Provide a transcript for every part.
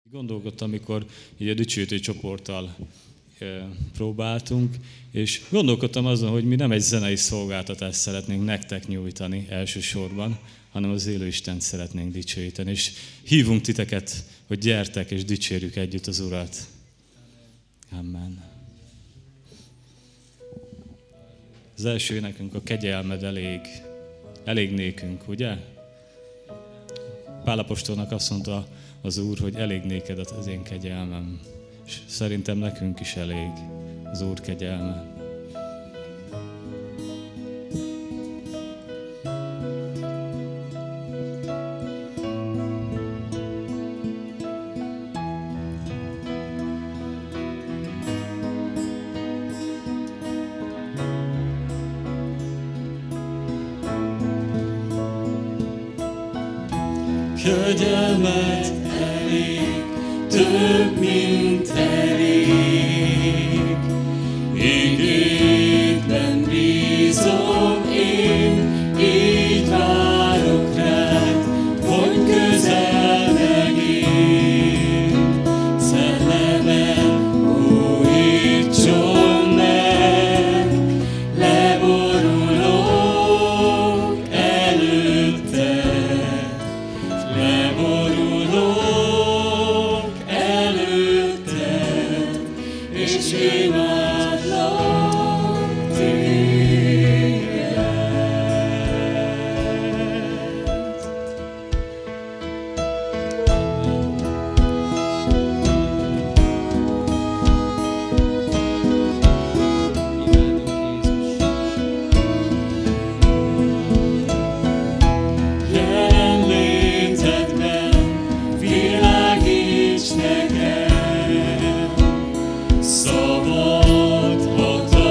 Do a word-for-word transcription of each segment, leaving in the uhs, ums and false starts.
Gondolkodtam, amikor így a dicsőítő csoporttal próbáltunk, és gondolkodtam azon, hogy mi nem egy zenei szolgáltatást szeretnénk nektek nyújtani elsősorban, hanem az élő Istent szeretnénk dicsőíteni. És hívunk titeket, hogy gyertek és dicsérjük együtt az Urat. Amen. Az első énekünk a kegyelmed elég, elég nékünk, ugye? Pál apostolnak azt mondta az Úr, hogy elég néked az én kegyelmem. És szerintem nekünk is elég az Úr kegyelme. Kegyelmed elég, több, mint elég. Ígéretben bízom én, így várok rád, hogy közel megint. Szellemen újítson meg, leborulok előtted. Leborulok előtted, és imádlak téged. Világíts nekem, szabad hatalmat.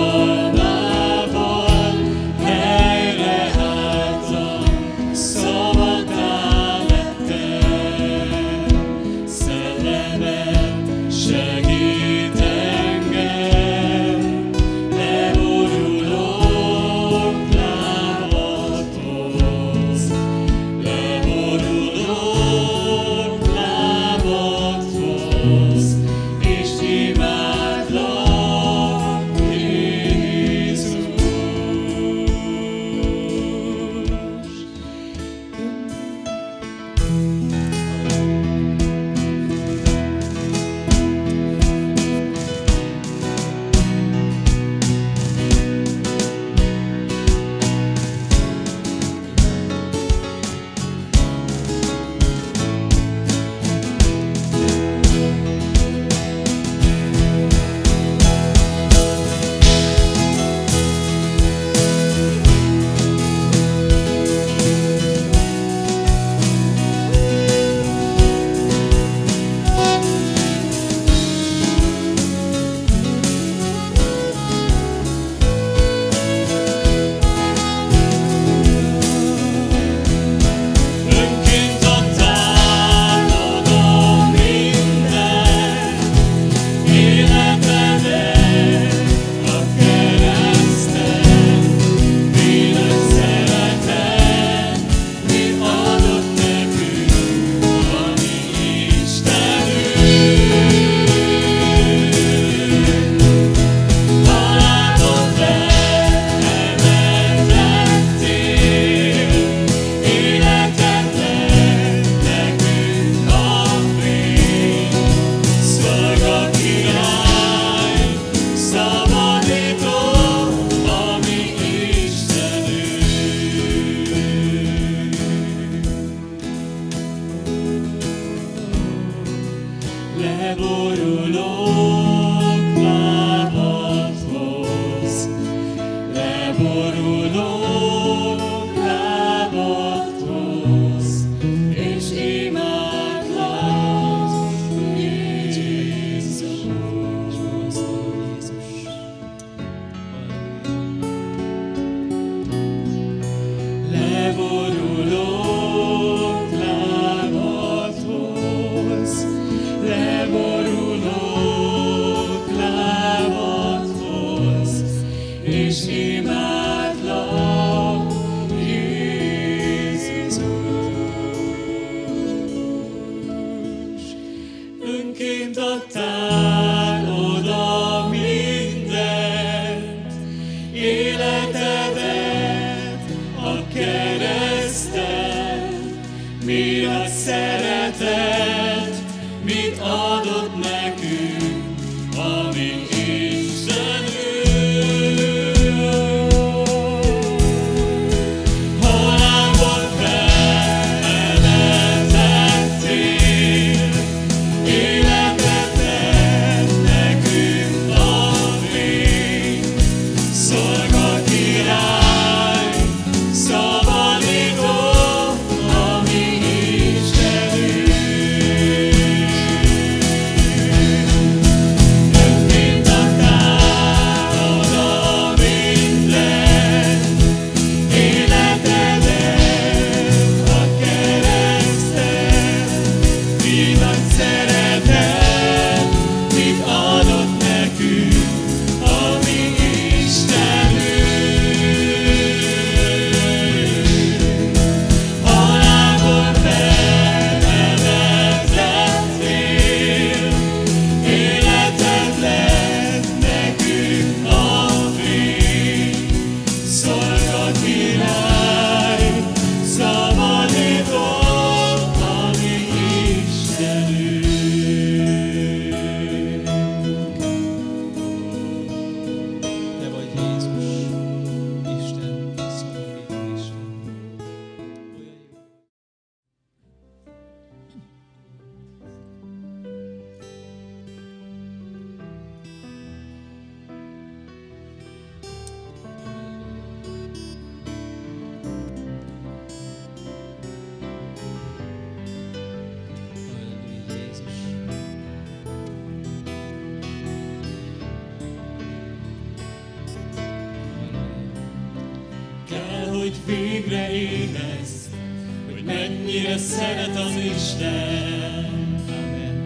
hogy végre érezd, hogy mennyire szeret az Isten. Amen.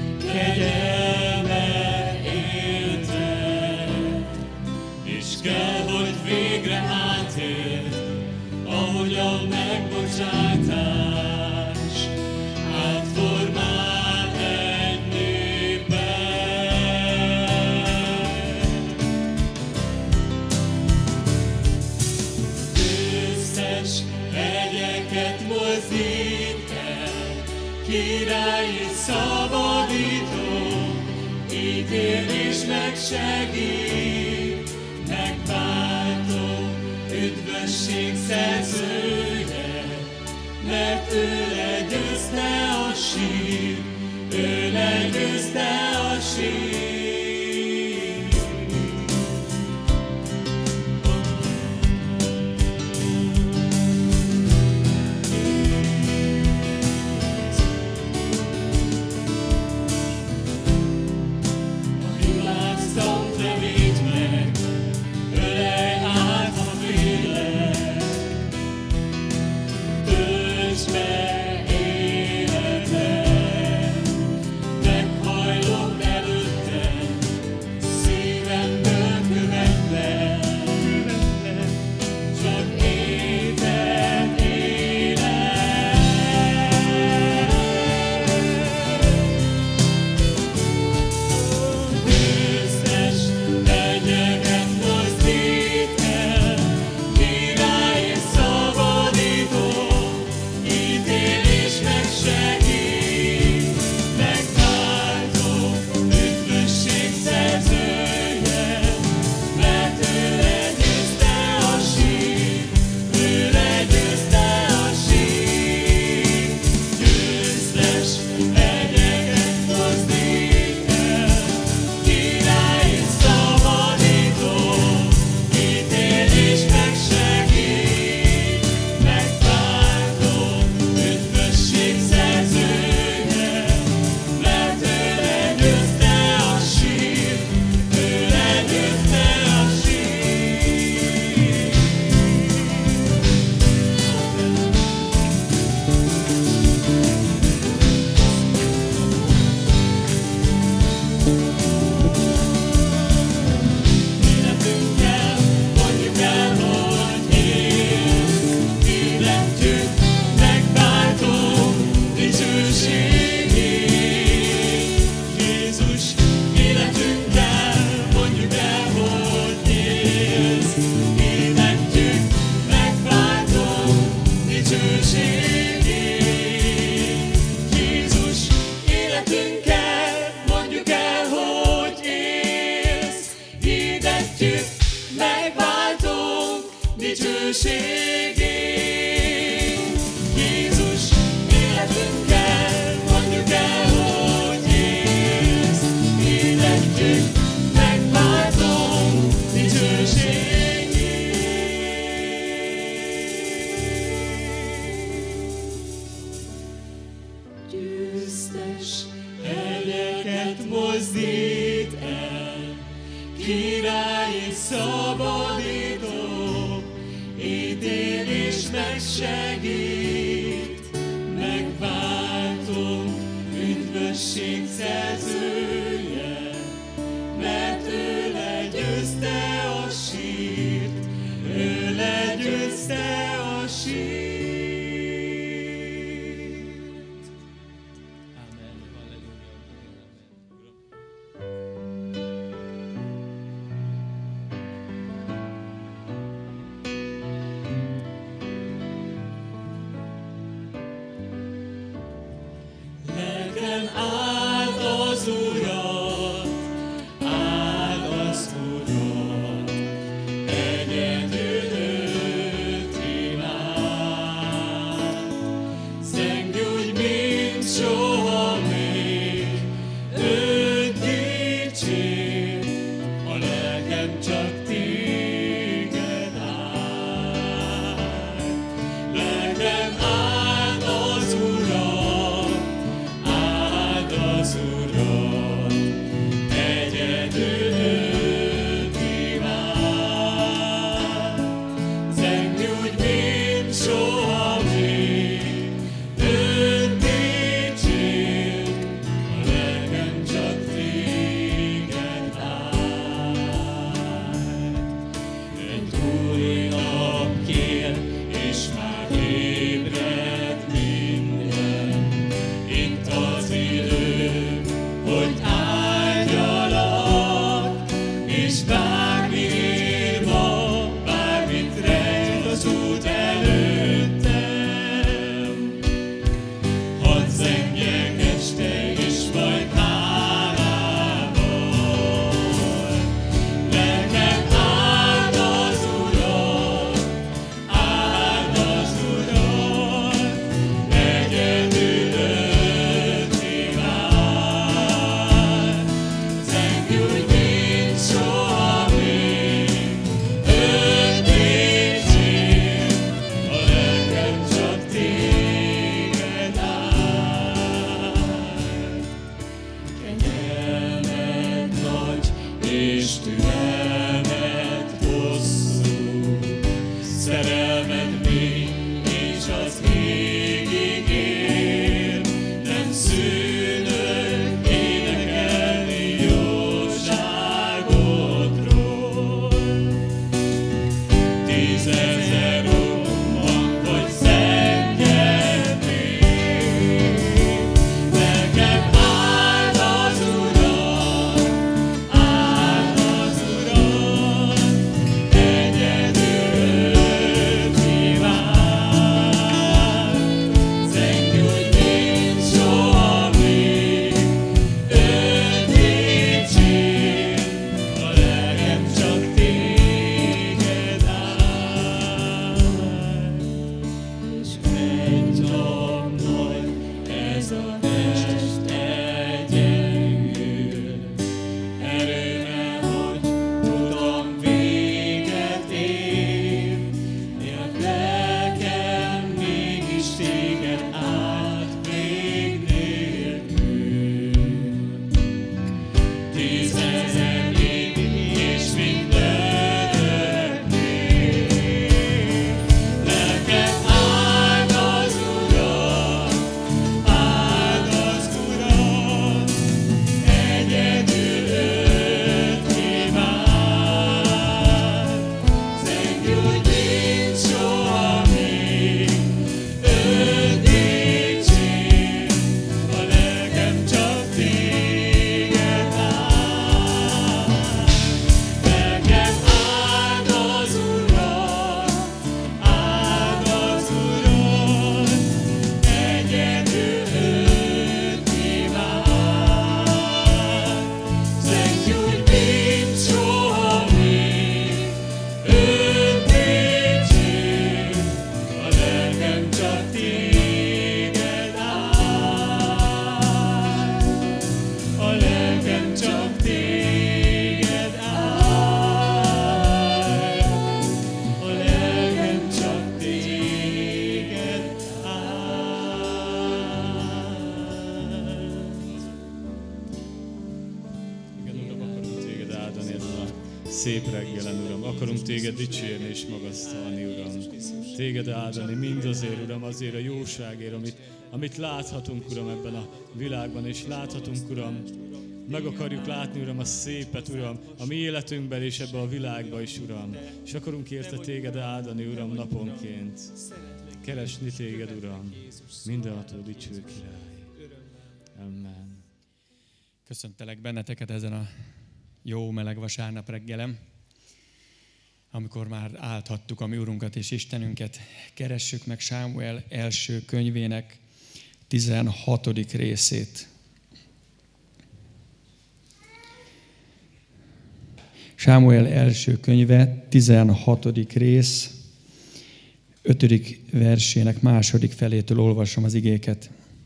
Kegyelme érted, és kell, hogy végre átéld, ahogy a megbocsátás átformál egy népet. Összes hegyeket mozdít el, királyi szabadító, ítél és megsegít, megváltó, üdvösség szerzője, mert ő legyőzte a sír, ő legyőzte a sír. Meghajlok dicsőségét. Jézus, életünkkel mondjuk el, hogy élsz, hirdetjük, megváltom dicsőségét. Győztes hegyeket mozdít el, király és szabadító, ítél és megsegít, megváltom üdvösség szerzője, mert ő legyőzte a sírt, ő legyőzte a sírt. Amen. Halleluja. Lelkem áld az Urat, áld az Urat, egyedül őt imád. Zengülj, mint soha még, őt dicsér, a lelkem csak téged áld. Lelkem áld az Urat, áld az Urat, egyedül őt imád. Zengülj, mint soha még, őt dicsér, a lelkem csak téged áld. Egy új nap kér, és már ébred minden. Itt az idő, hogy áldjalak, és bármi ér ma, bármit rejt az út előttem. Hadd zengjek este is majd hálával. Lelkem áld az Urat, áld az Urat, egyedül őt imád. Zengülj, mint soha még, őt dicsér, a lelkem csak téged áld. Kegyelmed nagy, és türelmed hosszú, szerelmed mély, és az égig ér. Nem szűnök énekelni jóságodról. Tízezer úton vagy szennyedni. Lelkem áld az Urat, áld az Urat, szép reggelen, Uram. Akarunk Téged dicsérni és magasztalni, Uram. Téged áldani mindazért, Uram, azért a jóságért, amit, amit láthatunk, Uram, ebben a világban, és láthatunk, Uram, meg akarjuk látni, Uram, a szépet, Uram, a mi életünkben és ebben a világban is, Uram. És akarunk érte Téged áldani, Uram, naponként. Keresni Téged, Uram, mindenható dicső király. Amen. Köszöntelek benneteket ezen a jó meleg vasárnap reggelem, amikor már álthattuk a mi Urunkat és Istenünket. Keressük meg Sámuel első könyvének tizenhatodik részét. Sámuel első könyve, tizenhatodik rész, ötödik versének második felétől olvasom az igéket.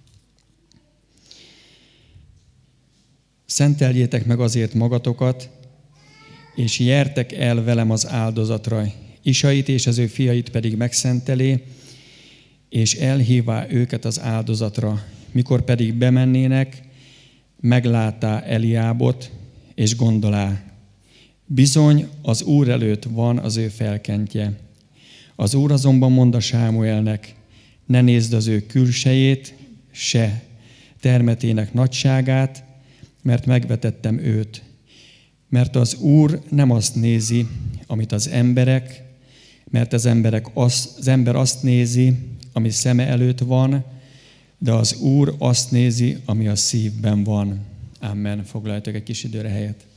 Szenteljétek meg azért magatokat, és jertek el velem az áldozatra. Isait és az ő fiait pedig megszentelé, és elhívá őket az áldozatra. Mikor pedig bemennének, meglátá Eliábot, és gondolá, bizony az Úr előtt van az ő felkentje. Az Úr azonban mondta Sámuelnek, ne nézd az ő külsejét, se termetének nagyságát, mert megvetettem őt. Mert az Úr nem azt nézi, amit az emberek, mert az, emberek azt, az ember azt nézi, ami szeme előtt van, de az Úr azt nézi, ami a szívben van. Amen. Foglaljatok egy kis időre helyet.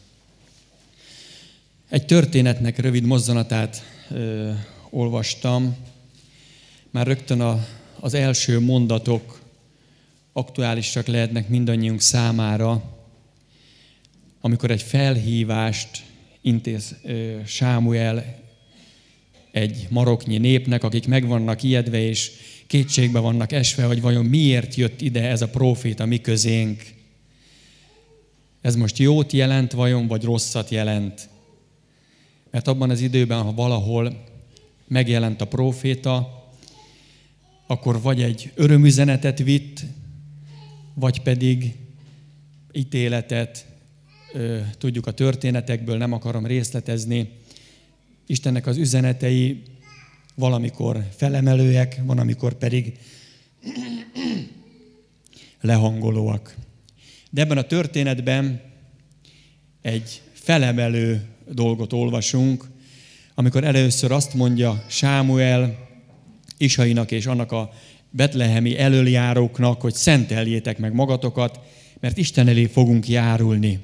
Egy történetnek rövid mozzanatát ö, olvastam. Már rögtön a, az első mondatok aktuálisak lehetnek mindannyiunk számára, amikor egy felhívást intéz ö, Sámuel egy maroknyi népnek, akik meg vannak ijedve és kétségbe vannak esve, hogy vajon miért jött ide ez a próféta mi közénk. Ez most jót jelent vajon, vagy rosszat jelent? Mert abban az időben, ha valahol megjelent a próféta, akkor vagy egy örömüzenetet vitt, vagy pedig ítéletet, tudjuk a történetekből, nem akarom részletezni. Istennek az üzenetei valamikor felemelőek, van, amikor pedig lehangolóak. De ebben a történetben egy felemelő dolgot olvasunk, amikor először azt mondja Sámuel Isainak és annak a betlehemi elöljáróknak, hogy szenteljétek meg magatokat, mert Isten elé fogunk járulni.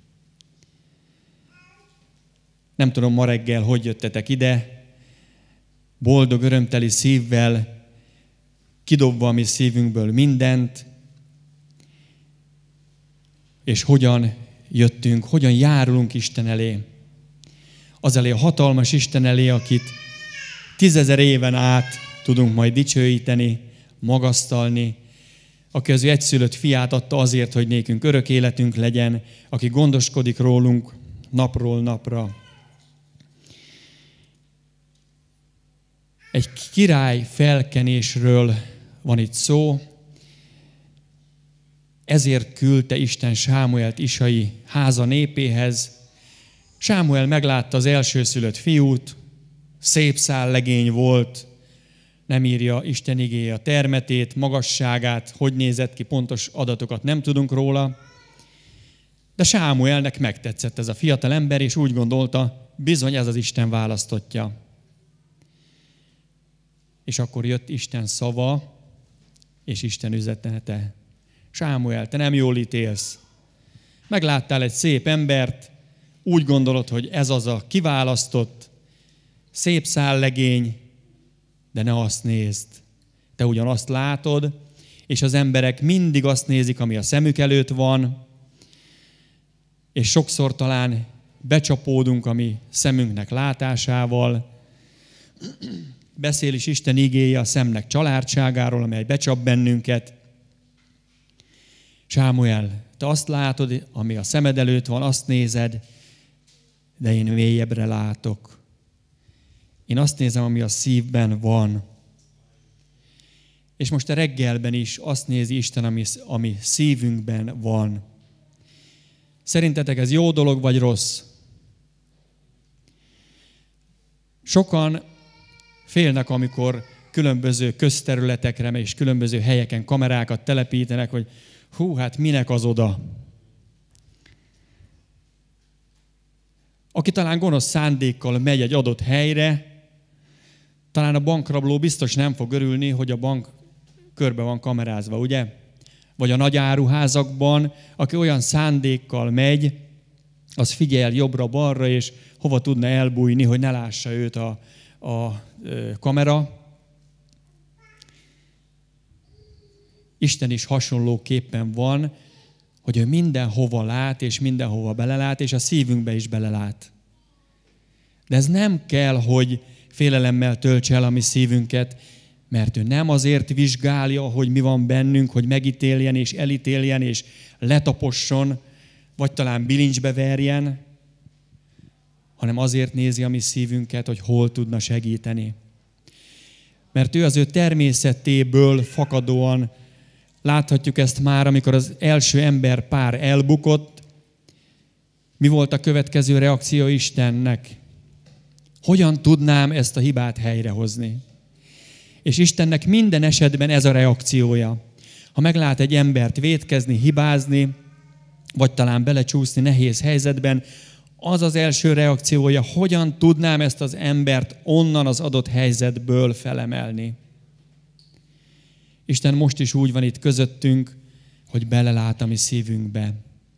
Nem tudom, ma reggel hogy jöttetek ide, boldog, örömteli szívvel, kidobva a mi szívünkből mindent, és hogyan jöttünk, hogyan járulunk Isten elé. Az elé a hatalmas Isten elé, akit tízezer éven át tudunk majd dicsőíteni, magasztalni, aki az ő egyszülött fiát adta azért, hogy nékünk örök életünk legyen, aki gondoskodik rólunk napról napra. Egy király felkenésről van itt szó, ezért küldte Isten Sámuelt Isai háza népéhez. Sámuel meglátta az elsőszülött fiút, szép szállegény volt, nem írja Isten igéje a termetét, magasságát, hogy nézett ki, pontos adatokat nem tudunk róla. De Sámuelnek megtetszett ez a fiatal ember, és úgy gondolta, bizony ez az Isten választottja. És akkor jött Isten szava, és Isten üzenete. Sámuel, te nem jól ítélsz. Megláttál egy szép embert, úgy gondolod, hogy ez az a kiválasztott, szép szállegény, de ne azt nézd. Te ugyan azt látod, és az emberek mindig azt nézik, ami a szemük előtt van, és sokszor talán becsapódunk a mi szemünknek látásával. Beszél is Isten igéje a szemnek csalárdságáról, amely becsap bennünket. Sámuel, te azt látod, ami a szemed előtt van, azt nézed, de én mélyebbre látok. Én azt nézem, ami a szívben van. És most a reggelben is azt nézi Isten, ami, ami szívünkben van. Szerintetek ez jó dolog, vagy rossz? Sokan félnek, amikor különböző közterületekre és különböző helyeken kamerákat telepítenek, hogy hú, hát minek az oda. Aki talán gonosz szándékkal megy egy adott helyre, talán a bankrabló biztos nem fog örülni, hogy a bank körbe van kamerázva, ugye? Vagy a nagy áruházakban, aki olyan szándékkal megy, az figyel jobbra-balra, és hova tudna elbújni, hogy ne lássa őt a, a kamera. Isten is hasonlóképpen van, hogy ő mindenhova lát, és mindenhova belelát, és a szívünkbe is belelát. De ez nem kell, hogy félelemmel töltse el a mi szívünket, mert ő nem azért vizsgálja, hogy mi van bennünk, hogy megítéljen és elítéljen és letaposson, vagy talán bilincsbe verjen, hanem azért nézi a mi szívünket, hogy hol tudna segíteni. Mert ő az ő természetéből fakadóan, láthatjuk ezt már, amikor az első ember pár elbukott, mi volt a következő reakció Istennek? Hogyan tudnám ezt a hibát helyrehozni? És Istennek minden esetben ez a reakciója. Ha meglát egy embert vétkezni, hibázni, vagy talán belecsúszni nehéz helyzetben, az az első reakciója, hogyan tudnám ezt az embert onnan az adott helyzetből felemelni. Isten most is úgy van itt közöttünk, hogy belelát a mi szívünkbe.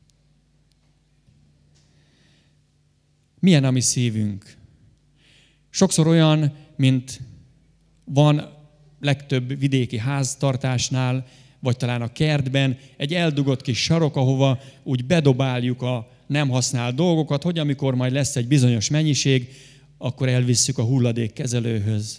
Milyen a mi szívünk? Sokszor olyan, mint van legtöbb vidéki háztartásnál, vagy talán a kertben, egy eldugott kis sarok, ahova úgy bedobáljuk a nem használt dolgokat, hogy amikor majd lesz egy bizonyos mennyiség, akkor elvisszük a hulladékkezelőhöz.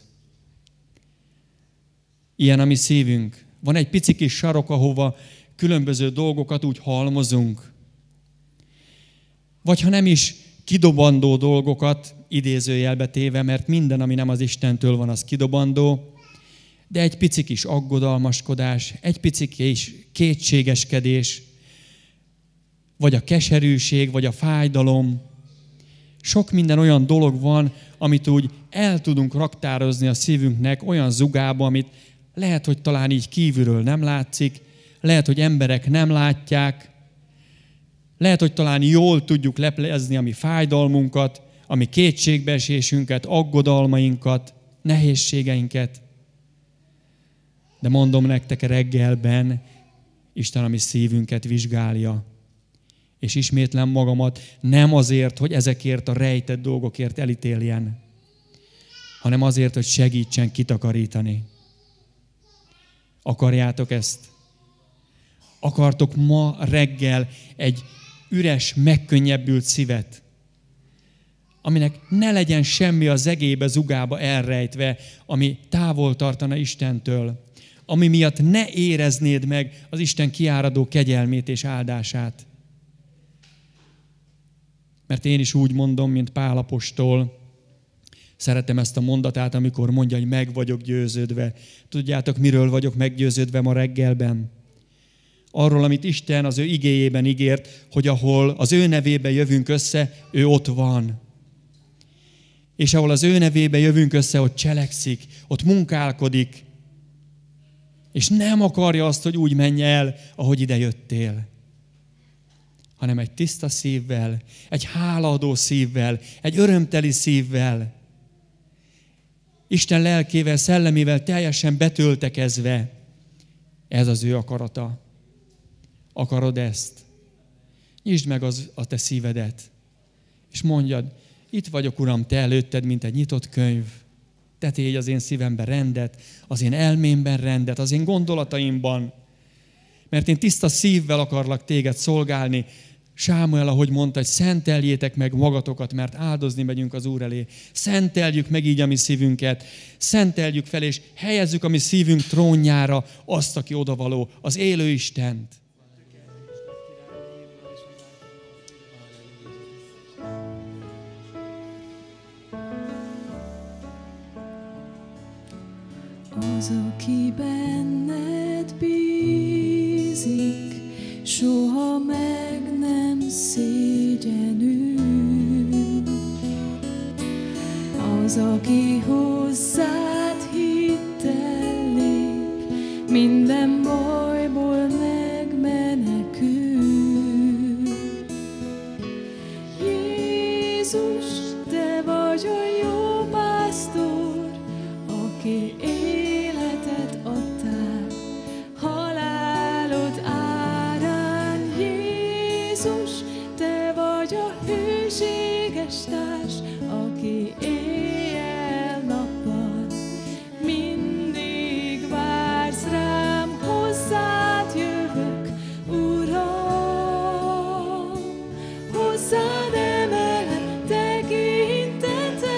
Ilyen a mi szívünk. Van egy pici kis sarok, ahova különböző dolgokat úgy halmozunk. Vagy ha nem is kidobandó dolgokat, idézőjelbe téve, mert minden, ami nem az Istentől van, az kidobandó, de egy pici kis aggodalmaskodás, egy pici kis kétségeskedés, vagy a keserűség, vagy a fájdalom. Sok minden olyan dolog van, amit úgy el tudunk raktározni a szívünknek olyan zugába, amit lehet, hogy talán így kívülről nem látszik, lehet, hogy emberek nem látják, lehet, hogy talán jól tudjuk leplezni a mi fájdalmunkat, a mi kétségbeesésünket, aggodalmainkat, nehézségeinket. De mondom nektek, reggelben Isten a mi szívünket vizsgálja. És ismétlem magamat, nem azért, hogy ezekért a rejtett dolgokért elítéljen, hanem azért, hogy segítsen kitakarítani. Akarjátok ezt? Akartok ma reggel egy üres, megkönnyebbült szívet, aminek ne legyen semmi az egébe, zugába elrejtve, ami távol tartana Istentől, ami miatt ne éreznéd meg az Isten kiáradó kegyelmét és áldását. Mert én is úgy mondom, mint Pál apostol, szeretem ezt a mondatát, amikor mondja, hogy meg vagyok győződve. Tudjátok, miről vagyok meggyőződve ma reggelben? Arról, amit Isten az ő igéjében ígért, hogy ahol az ő nevébe jövünk össze, ő ott van. És ahol az ő nevébe jövünk össze, ott cselekszik, ott munkálkodik, és nem akarja azt, hogy úgy menj el, ahogy ide jöttél, hanem egy tiszta szívvel, egy hálaadó szívvel, egy örömteli szívvel, Isten lelkével, szellemével teljesen betöltekezve. Ez az ő akarata. Akarod ezt? Nyisd meg az, a te szívedet, és mondjad, itt vagyok, Uram, te előtted, mint egy nyitott könyv. Te tégy az én szívemben rendet, az én elmémben rendet, az én gondolataimban. Mert én tiszta szívvel akarlak téged szolgálni. Sámuel, ahogy mondta, hogy szenteljétek meg magatokat, mert áldozni megyünk az Úr elé. Szenteljük meg így a mi szívünket, szenteljük fel, és helyezzük a mi szívünk trónjára azt, aki odavaló, az élő Istent. Az, aki benned bízik, soha meg nem szégyenül. Az, aki hozzád hittel lép, minden bajból megmenekül. Jézus, te vagy a jó pásztor, aki életet adtál halálod árán. Jézus, te vagy a hűséges társ, aki éjjel-nappal mindig vársz rám. Hozzád jövök, Uram, hozzád emelem tekintetem,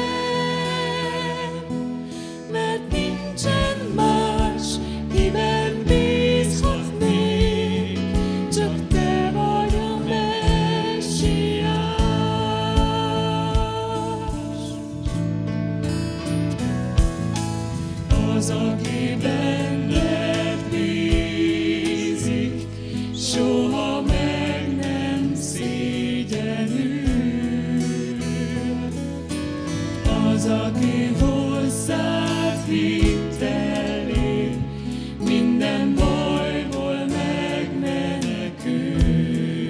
mert nincsen más, kiben bízhatnék, csak te vagy a Messiás. Az, aki benned bízik, soha meg nem szégyenül. Az, aki hozzád hittel lép, minden bajból megmenekül.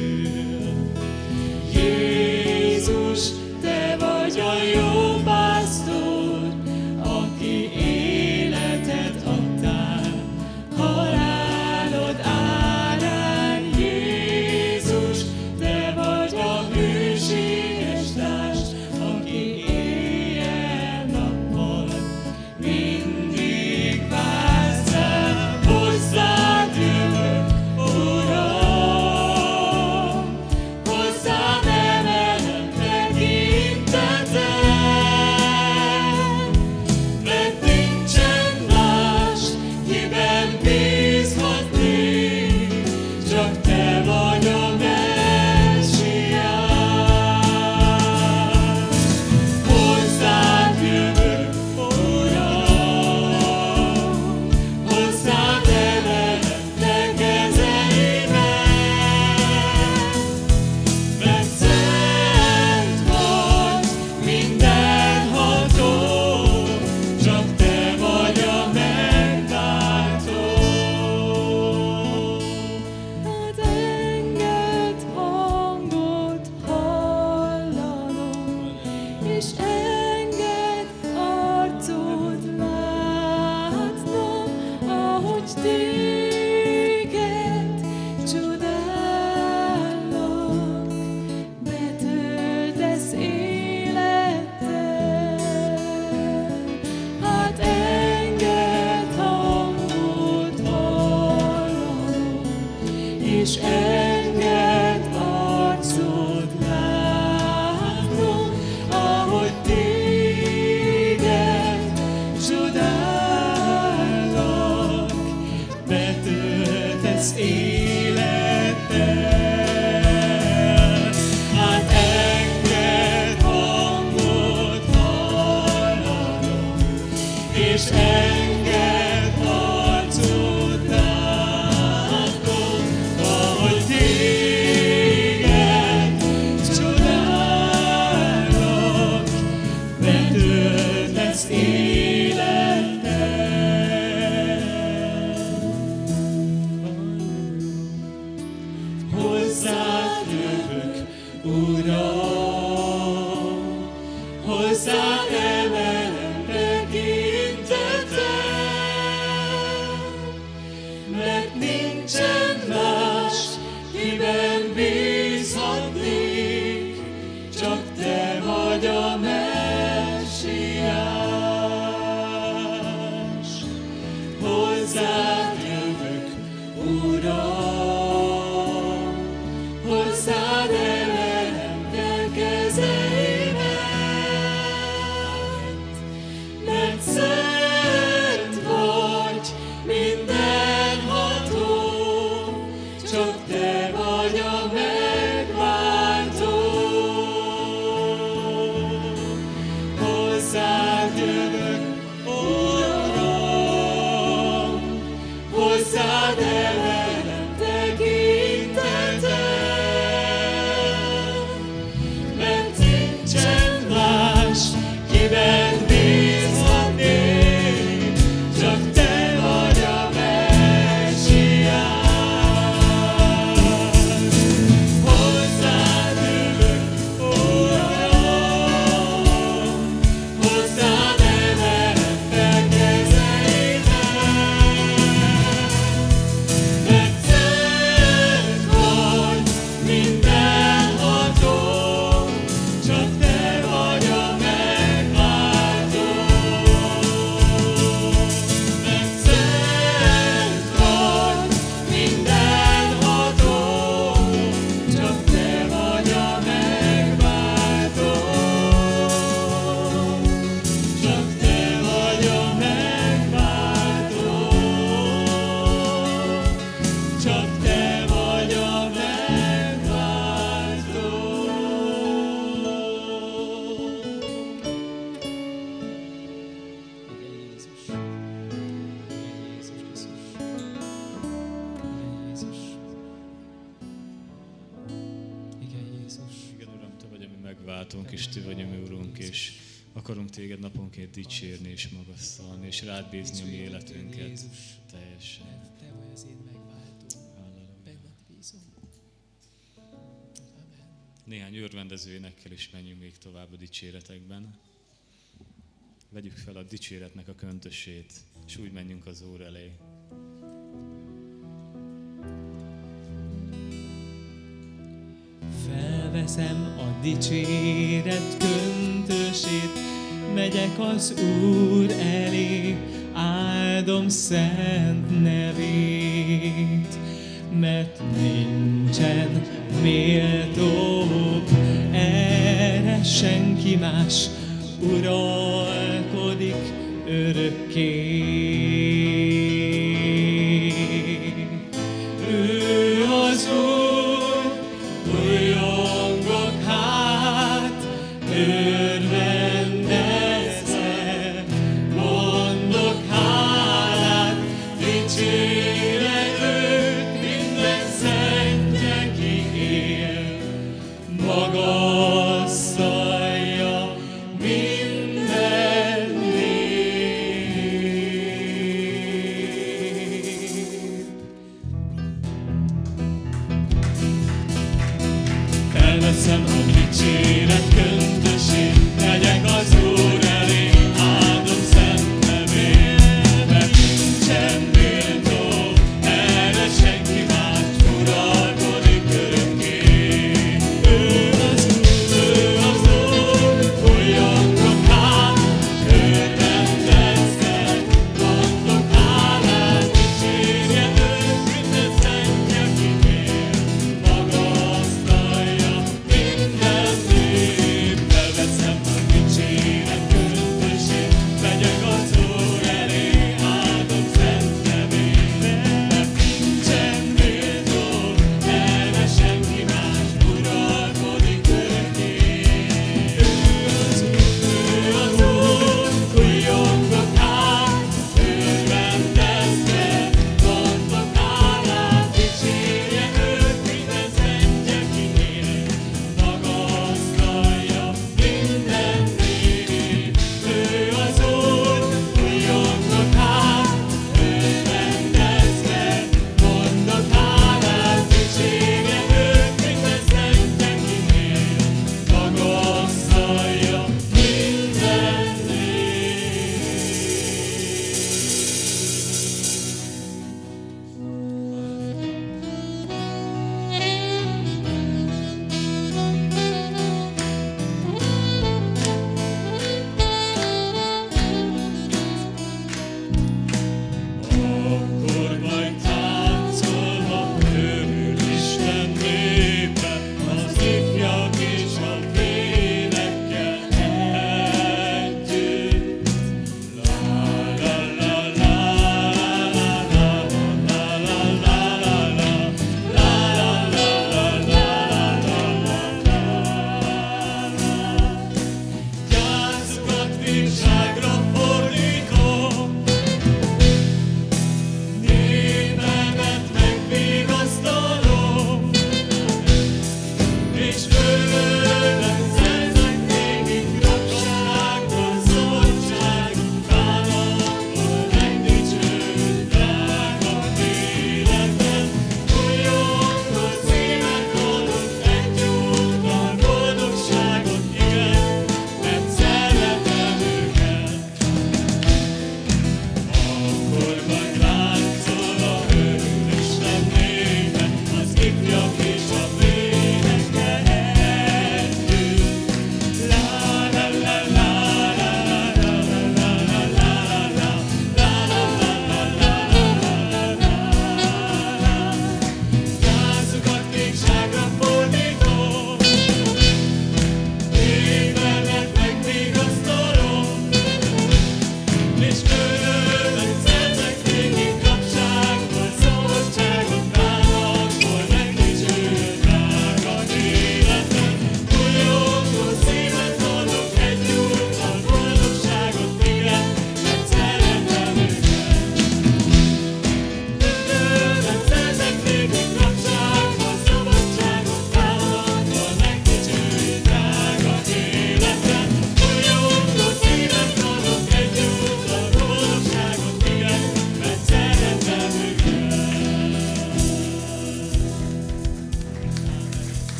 Jézus, te vagy a jó pásztor, aki életet adtál halálod árán. Jézus, te vagy a hűséges társ, aki éjjel-nappal mindig vársz rám. Hozzád jövök, Uram, hozzád emelem tekintetem, mert nincsen más, kiben bízhatnék, csak te vagy a Messiás. Hozzád jövök, Uram, hozzád emelem te kezeimet, mert szent vagy, mindenható, csak te vagy a megváltó. Hát engedd hangot hallanom, és engedd arcod látnom, ahogy téged csodálnak, betöltesz élettel. Hát engedd hangot hallanom, és engedd arcod látnom, ahogy téged csodálnak, betöltesz élettel. Hát engedd hangot hallanom, és engedd arcod látnom, ahogy téged csodálnak, betöltesz élettel. Hozzád jövök, Uram, hozzád emelem tekintetem, mert nincsen más, kiben bízhatnék, csak te vagy a Messiás. Hozzád jövök, Uram, hozzád emelem te kezeimet, mert szent vagy, mindenható, csak te vagy a megváltó. Hozzád jövök, Uram, hozzád emelem tekintetem, mert nincsen más, megváltunk, és Ti vagy a mi Urunk, és akarunk Téged naponként dicsérni és magasztalni, és rád bízni a mi életünket teljesen. Te vagy az én megváltó. Benned bízom. Amen. Néhány örvendező énekkel is menjünk még tovább a dicséretekben. Vegyük fel a dicséretnek a köntösét, és úgy menjünk az Úr elé. Felveszem a dicséret köntösét, megyek az Úr elé, áldom szent nevét, mert nincsen méltóbb erre senki más, uralkodik örökké. Ő az Úr, újongok hát, örvendezve, mondok hálát, dicsére őt minden szentje, ki él, magasztalja minden nép. Felveszem a dicséret köntösét, megyek az Úr elé, áldom szent nevét, mert nincsen méltó erre senki más, uralkodik örökké. Ő az Úr, ő az Úr, újongok hát, örvendezve, mondok hálát, dicsérje őt minden szentje, ki él, magasztalja minden nép. Felveszem a dicséret köntösét, megyek az Úr elé, áldom szent nevét, mert nincsen méltó erre senki más, uralkodik örökké. Ő az Úr, ő az Úr, újongok hát, örvendezve, mondok hálát, dicsérje őt minden szentje, ki él, magasztalja minden nép. Ő az Úr, újongok hát, örvendezve, mondok hálát, dicsérje őt minden szentje, ki él, magasztalja minden Akkor majd táncolva örül Isten népe, az ifjak és a félekkel együtt. La la la la la la la la la la la la la la. Gyászokat végságra fordítom, népemet megvigasztalom, és örömet szerzek nékik, rabságból, szabadságból, bánatból megdicsőd drága életem. Újongó szívet adott egy úttal, boldogságot, igen, mert szeretem őket.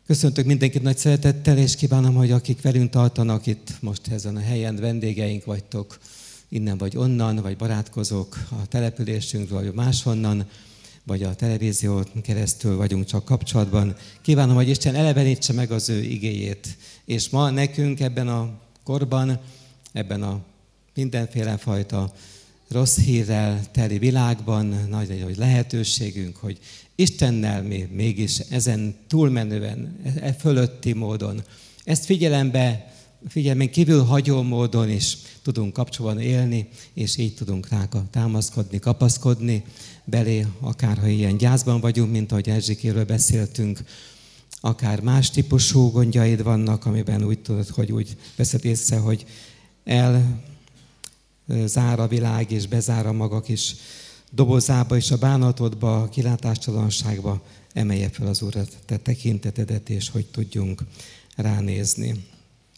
Köszöntök mindenkit nagy szeretettel, és kívánom, hogy akik velünk tartanak itt most ezen a helyen, vendégeink vagytok, innen vagy onnan, vagy barátkozók a településünkről, vagy máshonnan, vagy a televízión keresztül vagyunk csak kapcsolatban. Kívánom, hogy Isten elevenítse meg az ő igéjét. És ma nekünk ebben a korban, ebben a mindenféle fajta rossz hírrel teli világban nagy hogy lehetőségünk, hogy Istennel mi mégis ezen túlmenően, e fölötti módon, ezt figyelembe, figyelmen kívül hagyó módon is tudunk kapcsolatban élni, és így tudunk rá támaszkodni, kapaszkodni belé, akárha ilyen gyászban vagyunk, mint ahogy Erzsikéről beszéltünk, akár más típusú gondjaid vannak, amiben úgy tudod, hogy úgy veszed észre, hogy el zár a világ, és bezár a maga kis dobozába, és a bánatodba, a kilátástalanságba emelje fel az Úr te tekintetedet, és hogy tudjunk ránézni.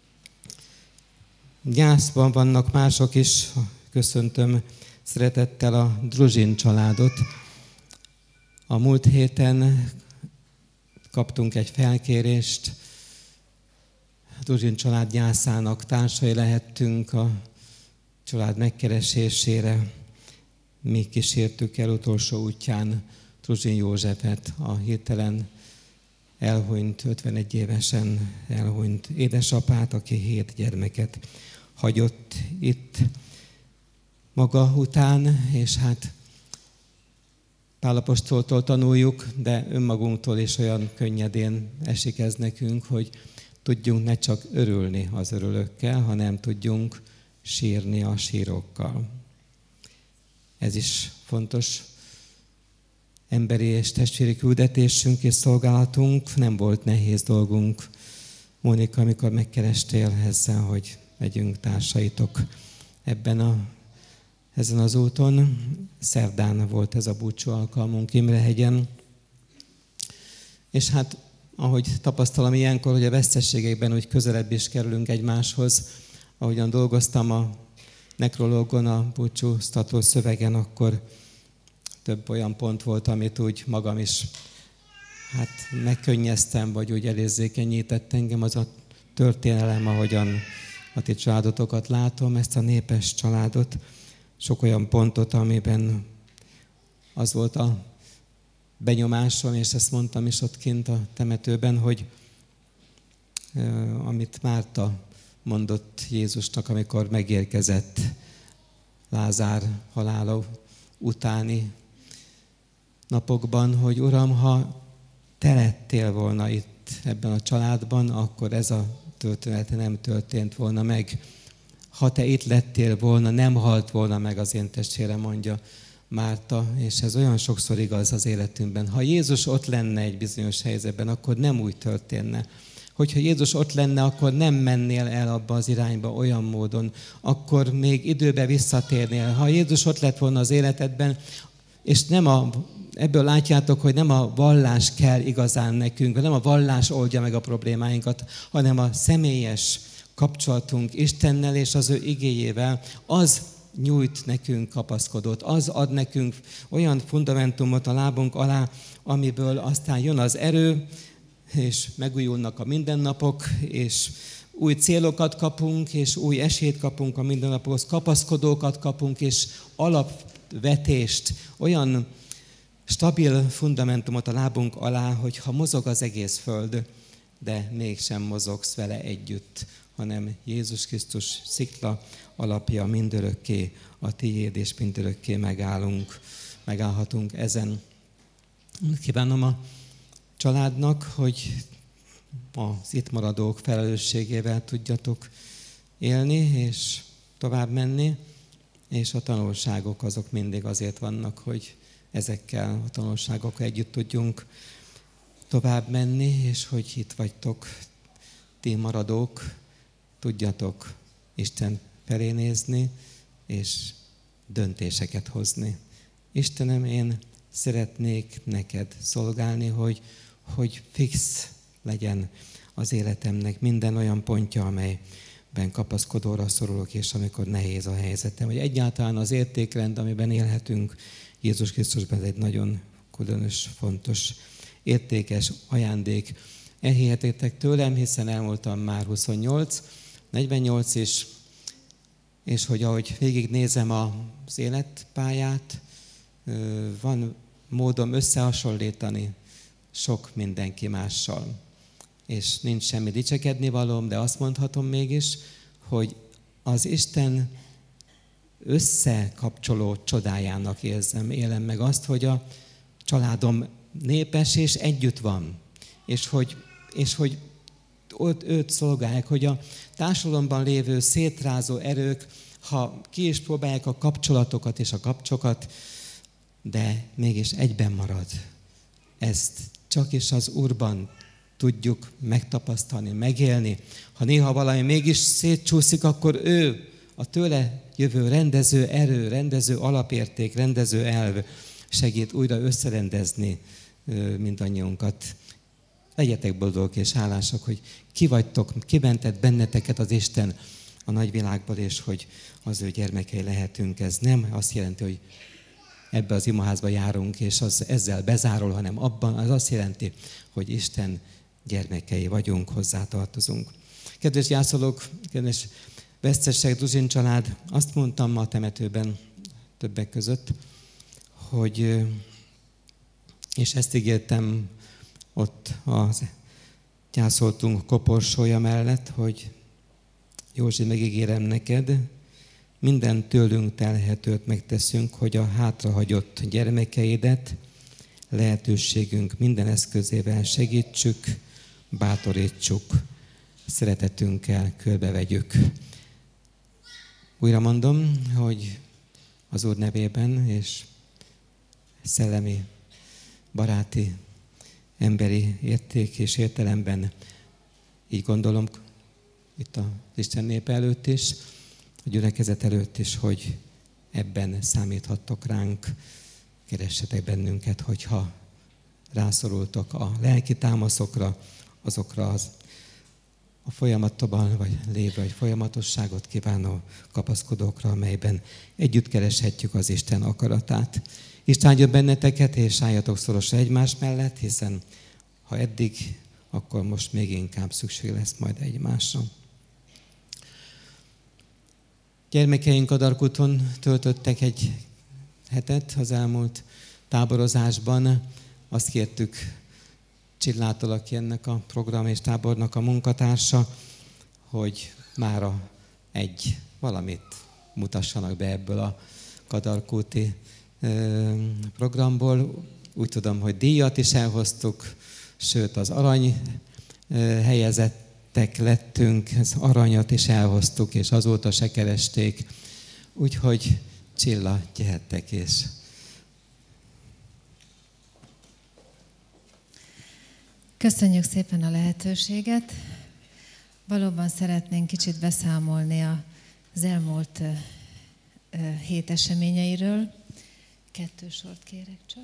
Gyászban vannak mások is, köszöntöm szeretettel a Druzsin családot. A múlt héten kaptunk egy felkérést, a Druzsin család gyászának társai lehettünk a család megkeresésére. Mi kísértük el utolsó útján Druzsin Józsefet, a hirtelen elhunyt, ötvenegy évesen elhunyt édesapát, aki hét gyermeket hagyott itt maga után, és hát Pál apostoltól tanuljuk, de önmagunktól is olyan könnyedén esik ez nekünk, hogy tudjunk ne csak örülni az örülőkkel, hanem tudjunk sírni a sírokkal. Ez is fontos emberi és testvéri küldetésünk és szolgálatunk. Nem volt nehéz dolgunk, Mónika, amikor megkerestél ezzel, hogy megyünk társaitok ebben a, ezen az úton. Szerdán volt ez a búcsú alkalmunk Imrehegyen. És hát, ahogy tapasztalom ilyenkor, hogy a veszteségekben úgy közelebb is kerülünk egymáshoz, ahogyan dolgoztam a nekrológon, a búcsúztató szövegen, akkor több olyan pont volt, amit úgy magam is hát megkönnyeztem, vagy úgy elérzékenyített engem az a történelem, ahogyan a ti családotokat látom, ezt a népes családot, sok olyan pontot, amiben az volt a benyomásom, és ezt mondtam is ott kint a temetőben, hogy amit Márta mondott Jézusnak, amikor megérkezett Lázár halála utáni napokban, hogy Uram, ha te lettél volna itt ebben a családban, akkor ez a történet nem történt volna meg. Ha te itt lettél volna, nem halt volna meg az én testvérem, mondja Márta, és ez olyan sokszor igaz az életünkben. Ha Jézus ott lenne egy bizonyos helyzetben, akkor nem úgy történne. Hogyha Jézus ott lenne, akkor nem mennél el abba az irányba olyan módon, akkor még időbe visszatérnél. Ha Jézus ott lett volna az életedben, és nem a, ebből látjátok, hogy nem a vallás kell igazán nekünk, nem a vallás oldja meg a problémáinkat, hanem a személyes kapcsolatunk Istennel és az ő igéjével, az nyújt nekünk kapaszkodót, az ad nekünk olyan fundamentumot a lábunk alá, amiből aztán jön az erő, és megújulnak a mindennapok, és új célokat kapunk, és új esélyt kapunk a mindennapokhoz, kapaszkodókat kapunk, és alapvetést, olyan stabil fundamentumot a lábunk alá, hogy ha mozog az egész föld, de mégsem mozogsz vele együtt, hanem Jézus Krisztus szikla alapja mindörökké a tiéd, és mindörökké megállunk, megállhatunk ezen. Kívánom a családnak, hogy az itt maradók felelősségével tudjatok élni, és tovább menni, és a tanulságok azok mindig azért vannak, hogy ezekkel a tanulságokkal együtt tudjunk tovább menni, és hogy itt vagytok, ti maradók, tudjatok Isten felé nézni, és döntéseket hozni. Istenem, én szeretnék neked szolgálni, hogy, hogy fix legyen az életemnek minden olyan pontja, amelyben kapaszkodóra szorulok, és amikor nehéz a helyzetem. Hogy egyáltalán az értékrend, amiben élhetünk, Jézus Krisztusban egy nagyon különös, fontos, értékes ajándék. elhihetétek tőlem, hiszen elmúltam már huszonnyolc, negyvennyolc is, és hogy ahogy végignézem az életpályát, van módom összehasonlítani sok mindenki mással. És nincs semmi dicsekedni valóm, de azt mondhatom mégis, hogy az Isten összekapcsoló csodájának érzem, élem meg azt, hogy a családom népes és együtt van. És hogy, és hogy ott őt szolgálják, hogy a társadalomban lévő szétrázó erők, ha ki is próbálják a kapcsolatokat és a kapcsokat, de mégis egyben marad. Ezt csak is az Úrban tudjuk megtapasztalni, megélni. Ha néha valami mégis szétcsúszik, akkor ő, a tőle jövő rendező erő, rendező alapérték, rendező elv segít újra összerendezni mindannyiunkat. Legyetek boldogok és hálásak, hogy ki vagytok, kimentett benneteket az Isten a nagyvilágból, és hogy az ő gyermekei lehetünk. Ez nem azt jelenti, hogy ebbe az imaházba járunk, és az ezzel bezárul, hanem abban az azt jelenti, hogy Isten gyermekei vagyunk, hozzátartozunk. Kedves gyászolók, kedves vesztesek, Duzsin család, azt mondtam ma a temetőben többek között, hogy, és ezt ígértem ott az gyászoltunk koporsója mellett, hogy Józsi, megígérem neked, minden tőlünk telhetőt megteszünk, hogy a hátrahagyott gyermekeidet lehetőségünk minden eszközével segítsük, bátorítsuk, szeretetünkkel körbevegyük. Újra mondom, hogy az Úr nevében és szellemi, baráti, emberi érték és értelemben így gondolom, itt az Isten népe előtt is, a gyülekezet előtt is, hogy ebben számíthattok ránk, keressetek bennünket, hogyha rászorultok a lelki támaszokra, azokra az a folyamatban vagy lévő, vagy folyamatosságot kívánó kapaszkodókra, amelyben együtt kereshetjük az Isten akaratát. Isten áldjon benneteket, és álljatok szorosra egymás mellett, hiszen ha eddig, akkor most még inkább szükség lesz majd egymásra. Gyermekeink a Darkúton töltöttek egy hetet az elmúlt táborozásban. Azt kértük Csillától, aki ennek a program és tábornak a munkatársa, hogy mára egy valamit mutassanak be ebből a kadarkúti programból. Úgy tudom, hogy díjat is elhoztuk, sőt az arany helyezettek lettünk, az aranyat is elhoztuk, és azóta se keresték. Úgyhogy Csilla, gyertek és... Köszönjük szépen a lehetőséget. Valóban szeretnénk kicsit beszámolni az elmúlt hét eseményeiről. Kettő sort kérek csak.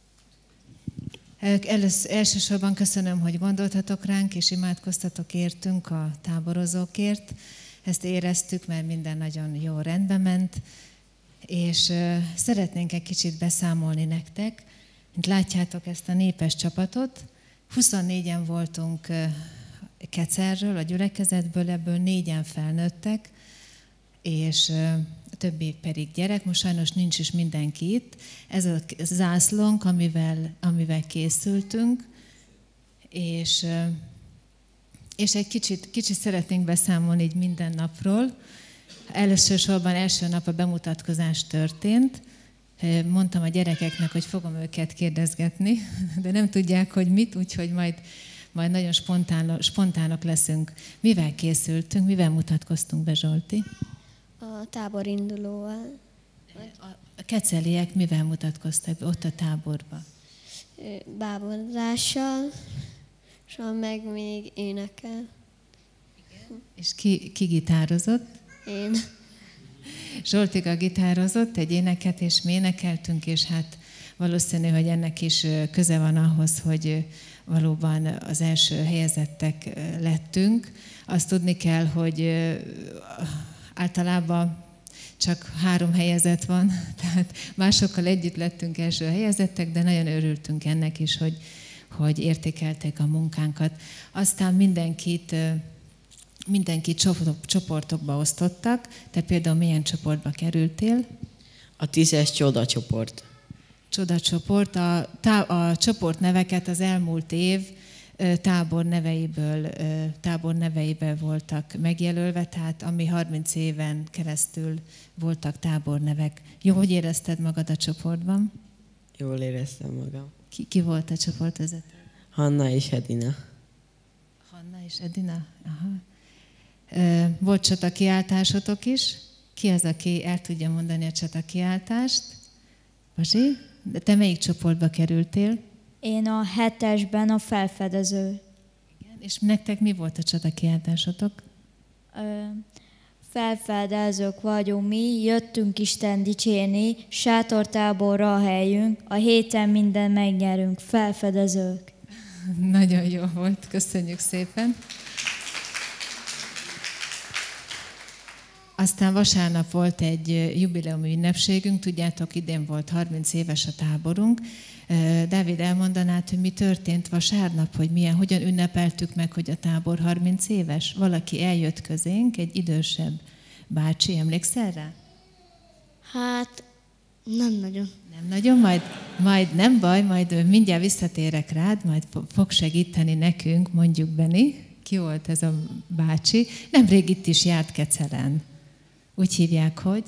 Először, elsősorban köszönöm, hogy gondoltatok ránk, és imádkoztatok értünk a táborozókért. Ezt éreztük, mert minden nagyon jó rendbe ment, és szeretnénk egy kicsit beszámolni nektek. Mint látjátok ezt a népes csapatot, huszonnégyen voltunk Kecerről, a gyülekezetből, ebből négyen felnőttek, és a többi pedig gyerek, most sajnos nincs is mindenki itt. Ez a zászlónk, amivel, amivel készültünk, és, és egy kicsit, kicsit szeretnénk beszámolni így minden napról. Elsősorban első nap a bemutatkozás történt. Mondtam a gyerekeknek, hogy fogom őket kérdezgetni, de nem tudják, hogy mit, úgyhogy majd, majd nagyon spontán, spontánok leszünk. Mivel készültünk, mivel mutatkoztunk be, Zsolti? A táborindulóval. A keceliek mivel mutatkoztak be ott a táborba? Báborozással, és meg még énekel. És ki, ki gitározott? Én. Zsoltika gitározott, egy éneket és mi énekeltünk, és hát valószínű, hogy ennek is köze van ahhoz, hogy valóban az első helyezettek lettünk. Azt tudni kell, hogy általában csak három helyezett van, tehát másokkal együtt lettünk első helyezettek, de nagyon örültünk ennek is, hogy, hogy értékelték a munkánkat. Aztán mindenkit, mindenkit csoportokba osztottak. Te például milyen csoportba kerültél? A tízes csodacsoport. Csodacsoport. A, tá- a csoport neveket az elmúlt év tábor neveiből, tábor neveiből voltak megjelölve, tehát ami harminc éven keresztül voltak tábornevek. Jó, hogy érezted magad a csoportban? Jól éreztem magam. Ki, ki volt a csoportvezető? Hanna és Edina. Hanna és Edina? Aha. Volt csatakiáltásotok is. Ki az, aki el tudja mondani a csatakiáltást? Bazsi, de te melyik csoportba kerültél? Én a hetesben a felfedező. Igen, és nektek mi volt a csatakiáltásotok? Ö, felfedezők vagyunk mi, jöttünk Isten dicsérni, sátortáborra a helyünk, a héten minden megnyerünk, felfedezők. Nagyon jó volt, köszönjük szépen. Aztán vasárnap volt egy jubileumi ünnepségünk, tudjátok, idén volt harminc éves a táborunk. Dávid, elmondanád, hogy mi történt vasárnap, hogy milyen, hogyan ünnepeltük meg, hogy a tábor harminc éves? Valaki eljött közénk, egy idősebb bácsi, emlékszel rá? Hát, nem nagyon. Nem nagyon, majd, majd nem baj, majd mindjárt visszatérek rád, majd fog segíteni nekünk, mondjuk Beni. Ki volt ez a bácsi? Nemrég itt is járt Kecelen. Úgy hívják, hogy?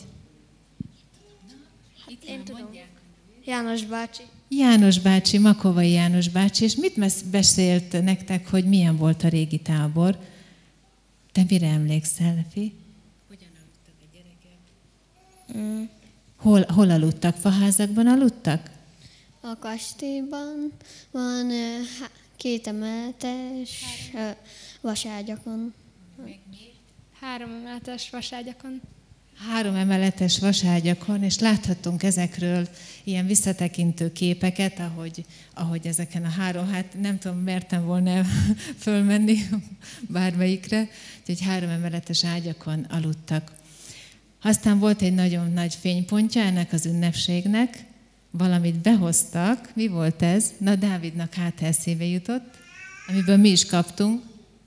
Hát én tudom. János bácsi. János bácsi, Makovai János bácsi, és mit beszélt nektek, hogy milyen volt a régi tábor? Te mire emlékszel, Lefi? Hogyan aludtak a gyerekek? Mm. Hol, hol aludtak? Faházakban aludtak? A kastélyban van két emeletes vaságyakon. Három emeletes vaságyakon. Három emeletes vaságyakon, és láthattunk ezekről ilyen visszatekintő képeket, ahogy, ahogy ezeken a három, hát nem tudom, mertem volna fölmenni bármelyikre, úgyhogy három emeletes ágyakon aludtak. Aztán volt egy nagyon nagy fénypontja ennek az ünnepségnek, valamit behoztak. Mi volt ez? Na, Dávidnak hát eszébe jutott, amiből mi is kaptunk.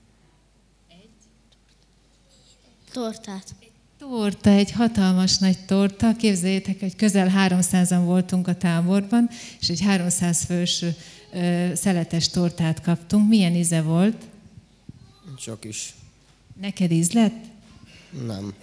Tortát. Torta, egy hatalmas nagy torta. Képzeljétek, hogy közel háromszázan voltunk a táborban, és egy háromszáz fős ö, szeletes tortát kaptunk. Milyen íze volt? Csak is. Neked íz lett? Nem.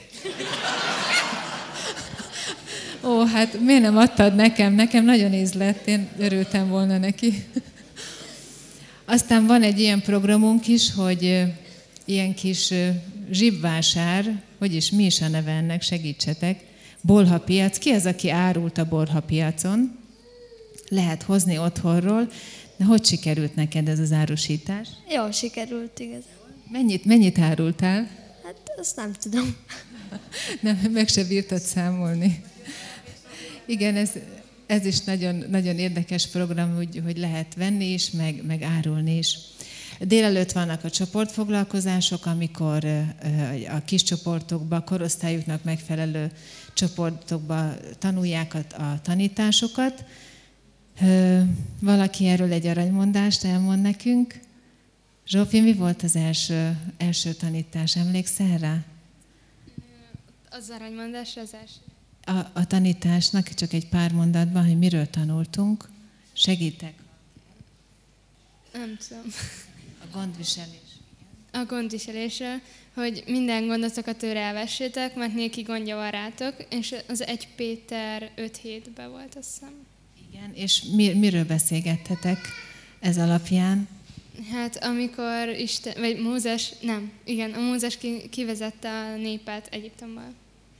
Ó, hát miért nem adtad nekem? Nekem nagyon íz lett, én örültem volna neki. Aztán van egy ilyen programunk is, hogy ö, ilyen kis ö, zsibvásár, vagyis mi is a neve ennek, segítsetek, bolhapiac. Ki az, aki árult a bolhapiacon? Lehet hozni otthonról. De hogy sikerült neked ez az árusítás? Jól sikerült, igaz. Mennyit, mennyit árultál? Hát azt nem tudom. Nem, meg se bírtad számolni. Igen, ez, ez is nagyon, nagyon érdekes program, hogy, hogy lehet venni is, meg, meg árulni is. Délelőtt vannak a csoportfoglalkozások, amikor a kis csoportokba, korosztályuknak megfelelő csoportokba tanulják a, a tanításokat. Valaki erről egy aranymondást elmond nekünk. Zsófi, mi volt az első, első tanítás? Emlékszel rá? Az aranymondás az első. A, a tanításnak csak egy pár mondatban, hogy miről tanultunk. Segítek. Nem tudom. A gondviselés. A gondviselésről, hogy minden gondotokat tőle elvessétek, mert néki gondja van rátok, és az egy Péter öt hétben volt, azt hiszem. Igen, és mi, miről beszélgettetek ez alapján? Hát amikor Isten, vagy Mózes, nem, igen, a Mózes ki, kivezette a népet Egyiptomból.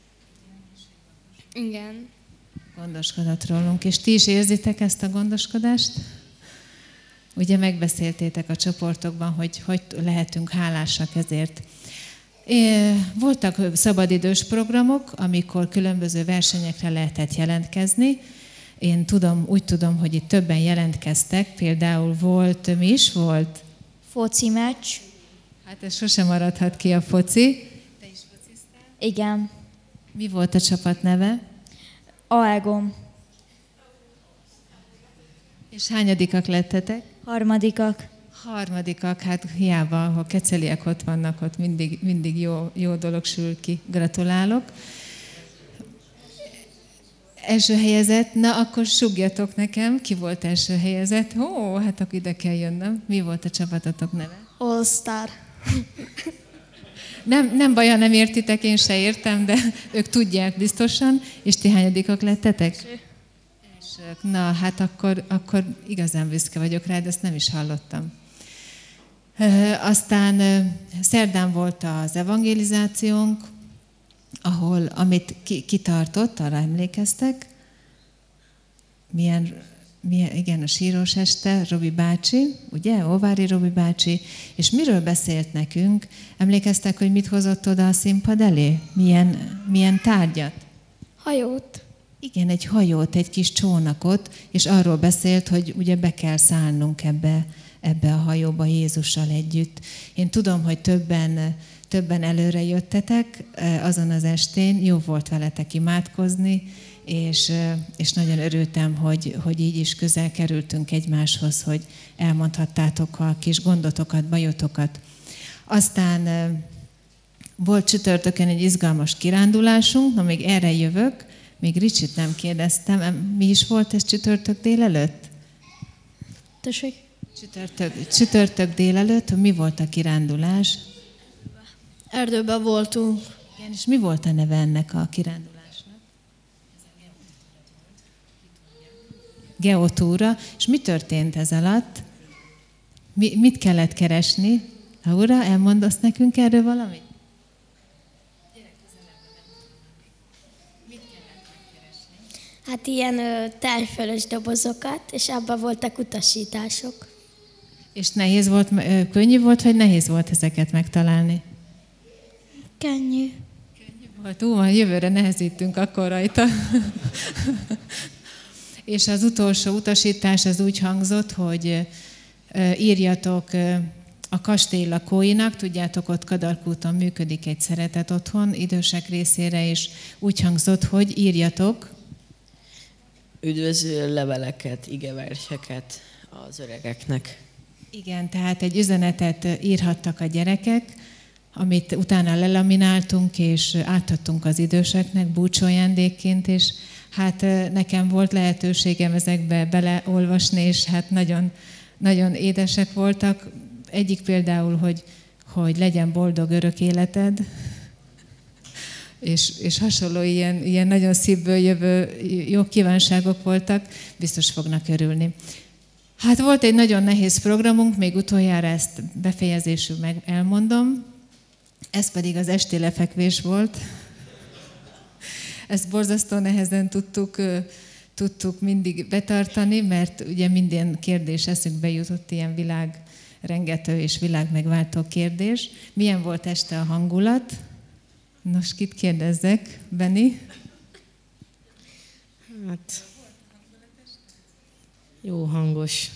Igen. Gondoskodott rólunk, és ti is érzitek ezt a gondoskodást? Ugye megbeszéltétek a csoportokban, hogy hogy lehetünk hálásak ezért. Voltak szabadidős programok, amikor különböző versenyekre lehetett jelentkezni. Én tudom, úgy tudom, hogy itt többen jelentkeztek, például volt, mi is volt? Foci meccs. Hát ez sosem maradhat ki a foci. Te is fociztál? Igen. Mi volt a csapat neve? Aegon. És hányadikak lettetek? Harmadikak. Harmadikak, hát hiába, ha keceliek ott vannak, ott mindig, mindig jó, jó dolog sül ki. Gratulálok. Első helyezett, na akkor sugjatok nekem, ki volt első helyezett? Ó, hát akkor ide kell jönnöm. Mi volt a csapatotok neve? All Star. Nem, nem baj, ha nem értitek, én se értem, de ők tudják biztosan. És ti hányadikak lettetek? Elsők. Na, hát akkor, akkor igazán büszke vagyok rá, de ezt nem is hallottam. E, aztán e, szerdán volt az evangelizációnk, ahol, amit ki, kitartott, arra emlékeztek. Milyen, milyen, igen, a sírós este, Robi bácsi, ugye, Óvári Robi bácsi, és miről beszélt nekünk? Emlékeztek, hogy mit hozott oda a színpad elé? Milyen, milyen tárgyat? Hajót. Igen, egy hajót, egy kis csónakot, és arról beszélt, hogy ugye be kell szállnunk ebbe, ebbe a hajóba Jézussal együtt. Én tudom, hogy többen, többen előre jöttetek azon az estén, jó volt veletek imádkozni, és, és nagyon örültem, hogy, hogy így is közel kerültünk egymáshoz, hogy elmondhattátok a kis gondotokat, bajotokat. Aztán volt csütörtökön egy izgalmas kirándulásunk, na még erre jövök, még Ricsit nem kérdeztem, mi is volt ez csütörtök délelőtt? Tessék? Csütörtök, csütörtök délelőtt, mi volt a kirándulás? Erdőben voltunk. Igen, és mi volt a neve ennek a kirándulásnak? Geotúra. És mi történt ez alatt? Mi, mit kellett keresni? Laura, elmondasz nekünk erről valamit? Hát ilyen ö, tejfölös dobozokat, és abban voltak utasítások. És nehéz volt, ö, könnyű volt, vagy nehéz volt ezeket megtalálni? Könnyű. Könnyű volt. Ú, majd jövőre nehezítünk akkor rajta. És az utolsó utasítás az úgy hangzott, hogy ö, írjatok ö, a kastély lakóinak, tudjátok, ott Kadarkúton működik egy szeretet otthon, idősek részére, és úgy hangzott, hogy írjatok üdvözlő leveleket, igeverseket az öregeknek. Igen, tehát egy üzenetet írhattak a gyerekek, amit utána lelamináltunk, és átadtunk az időseknek búcsóajándékként, és hát nekem volt lehetőségem ezekbe beleolvasni, és hát nagyon, nagyon édesek voltak. Egyik például, hogy, hogy legyen boldog örök életed, és, és hasonló ilyen, ilyen nagyon szívből jövő jó kívánságok voltak, biztos fognak örülni. Hát volt egy nagyon nehéz programunk, még utoljára ezt befejezésül meg elmondom, ez pedig az esti lefekvés volt. Ezt borzasztó nehezen tudtuk, tudtuk mindig betartani, mert ugye minden kérdés eszünkbe jutott, ilyen világrengető és világmegváltó kérdés. Milyen volt este a hangulat? Nos, kit kérdezzek? Benni? Hát, jó hangos.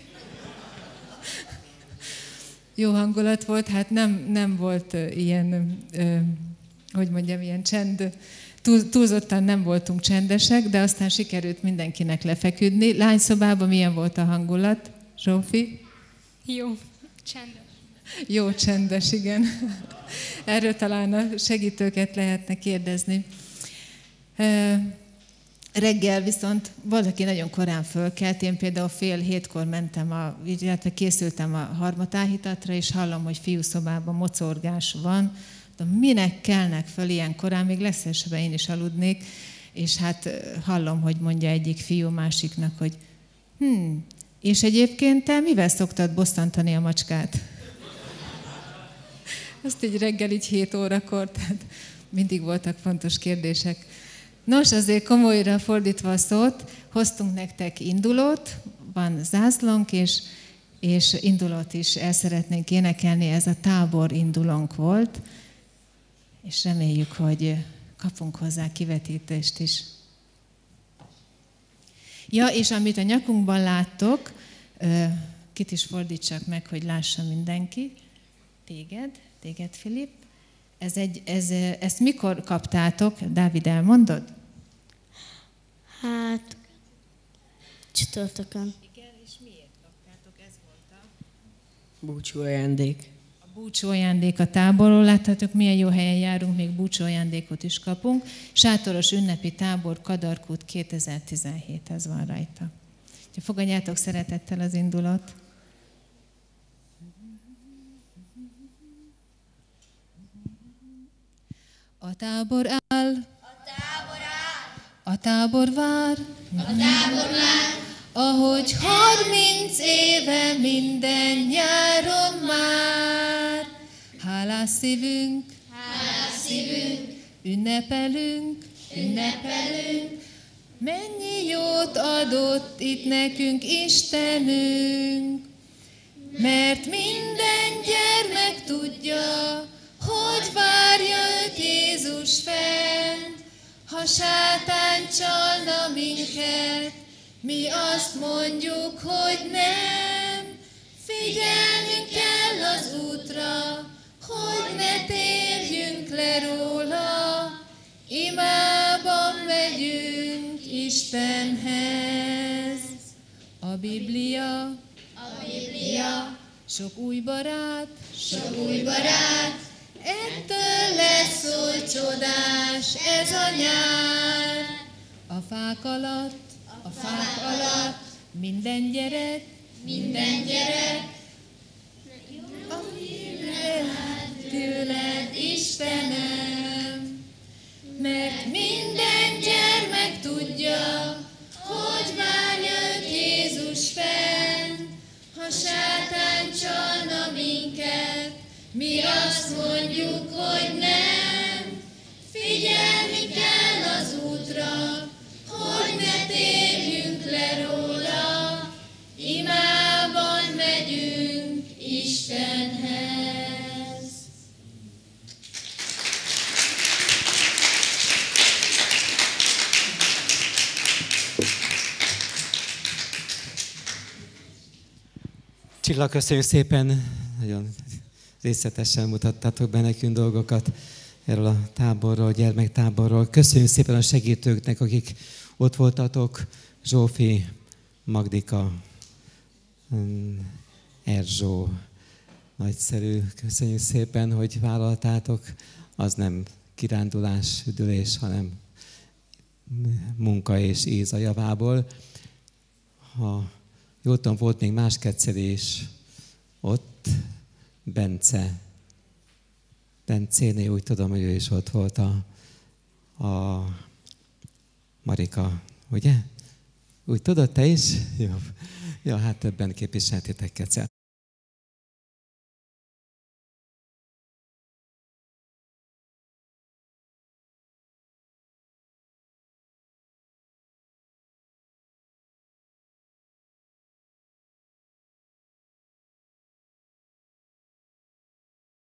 Jó hangulat volt, hát nem, nem volt ilyen, ö, hogy mondjam, ilyen csend, túl, túlzottan nem voltunk csendesek, de aztán sikerült mindenkinek lefeküdni. Lányszobában milyen volt a hangulat, Zsófi? Jó, csendes. Jó, csendes, igen. Erről talán a segítőket lehetne kérdezni. Reggel viszont valaki nagyon korán fölkelt, én például fél hétkor mentem, a, illetve készültem a harmatáhítatra, és hallom, hogy fiúszobában mocorgás van. De minek kelnek föl ilyen korán, még lesz esetben én is aludnék, és hát hallom, hogy mondja egyik fiú másiknak, hogy hm, és egyébként te mivel szoktad bosszantani a macskát? Ezt így reggel így hét órakor, tehát mindig voltak fontos kérdések. Nos, azért komolyra fordítva a szót, hoztunk nektek indulót, van zászlónk, és, és indulót is el szeretnénk énekelni, ez a tábor indulónk volt, és reméljük, hogy kapunk hozzá kivetítést is. Ja, és amit a nyakunkban láttok, kit is fordítsak meg, hogy lássa mindenki, téged, téged, Filip. Ez egy, ez, ezt mikor kaptátok? Dávid, elmondod? Hát, csütörtökön. Igen, és miért kaptátok? Ez Búcsú ajándék. A búcsú ajándék a táborról. Láthatok, milyen jó helyen járunk, még búcsú ajándékot is kapunk. Sátoros ünnepi tábor Kadarkút kétezer-tizenhét, ez van rajta. Úgyhogy fogadjátok szeretettel az indulat. A tábor áll, A tábor áll, a tábor vár, a tábor vár, ahogy harminc éve minden nyáron már. Hálás szívünk, hálás szívünk, ünnepelünk, ünnepelünk, mennyi jót adott itt nekünk Istenünk. Mert minden gyermek tudja, hogy várja őt Jézus fent. Ha sátán csalna minket, mi azt mondjuk, hogy nem. Figyelnünk kell az útra, hogy ne térjünk le róla. Imában megyünk Istenhez. A Biblia, a Biblia, sok új barát, sok új barát, ettől lesz oly csodás ez a nyár. A fák alatt, a fák alatt, minden gyerek, minden gyerek, a félelem tőled, Istenem. Mert minden gyermek tudja, hogy várja őt Jézus fenn. Ha sátán csalna minket, mi azt mondjuk, hogy nem. Figyelni kell az útra, hogy ne térjünk le róla. Imában megyünk Istenhez. Csilla, köszönjük szépen, nagyon részletesen mutattatok be nekünk dolgokat erről a táborról, gyermektáborról. Köszönjük szépen a segítőknek, akik ott voltatok, Zsófi, Magdika, Erzsó. Nagyszerű, köszönjük szépen, hogy vállaltátok. Az nem kirándulás, üdülés, hanem munka és íz a javából. Ha jól tudom, volt még más keceli is ott, Bence. Bencénél úgy tudom, hogy ő is ott volt a, a Marika, ugye? Úgy tudod te is? Jó, ja, hát többen képviseltétek Kecel.